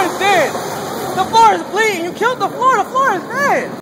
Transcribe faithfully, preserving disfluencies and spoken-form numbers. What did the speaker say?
is dead. The floor is bleeding. You killed the floor. The floor is dead.